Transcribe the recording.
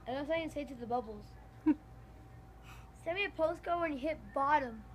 I know something to say to the bubbles. Send me a postcard when you hit bottom.